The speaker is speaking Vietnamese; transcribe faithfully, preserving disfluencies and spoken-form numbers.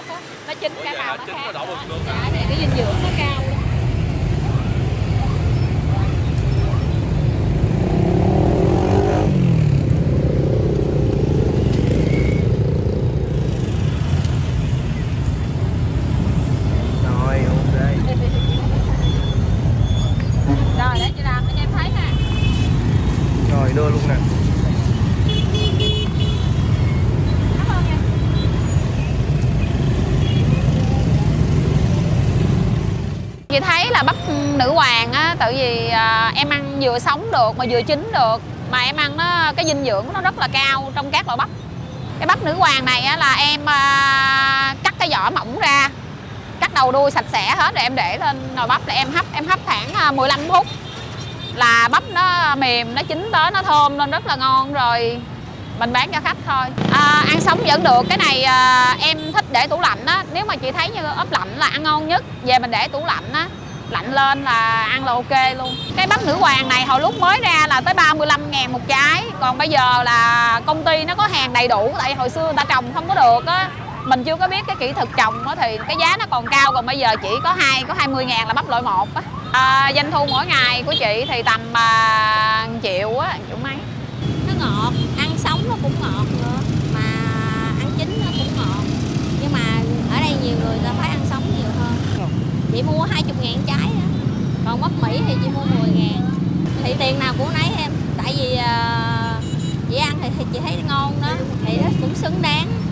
bắp á, nó chín cả màu nó khác. Đậu bừng luôn. Dạ, này cái dinh dưỡng nó cao luôn. Rồi ok. Rồi để chị làm cho em thấy nè. Rồi đưa luôn nè. Cảm ơn em. Chị thấy là bắp nữ hoàng á, tại vì à, em ăn vừa sống được mà vừa chín được, mà em ăn nó cái dinh dưỡng nó rất là cao trong các loại bắp. Cái bắp nữ hoàng này á, là em à, cắt cái vỏ mỏng ra, cắt đầu đuôi sạch sẽ hết rồi em để lên nồi bắp là em hấp, em hấp khoảng mười lăm phút là bắp nó mềm, nó chín tới, nó thơm lên rất là ngon rồi mình bán cho khách thôi. À, ăn sống vẫn được, cái này à, em thích để tủ lạnh á, nếu mà chị thấy như ốp lạnh là ăn ngon nhất, về mình để tủ lạnh á, lạnh lên là ăn là ok luôn. Cái bắp nữ hoàng này hồi lúc mới ra là tới ba mươi lăm ngàn một trái, còn bây giờ là công ty nó có hàng đầy đủ, tại hồi xưa người ta trồng không có được á, mình chưa có biết cái kỹ thuật trồng á thì cái giá nó còn cao, còn bây giờ chỉ có hai có hai mươi ngàn là bắp loại một á. À, doanh thu mỗi ngày của chị thì tầm à, triệu á, triệu mấy. Nó ngọt, ăn sống nó cũng ngọt nữa, mà ăn chín nó cũng ngọt. Nhưng mà ở đây nhiều người ta phải ăn sống nhiều hơn. Chị mua hai mươi ngàn trái đó. Còn bắp Mỹ thì chị mua mười ngàn. Thì tiền nào của nấy em. Tại vì uh, chị ăn thì, thì chị thấy ngon đó, thì nó cũng xứng đáng.